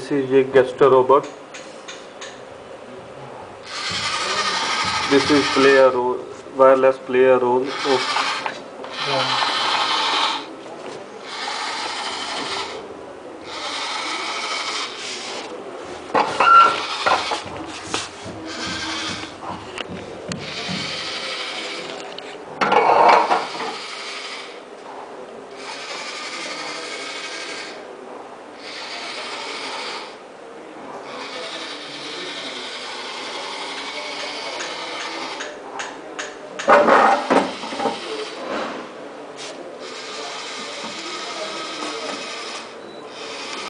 This is a gesture robot. This is wireless player role of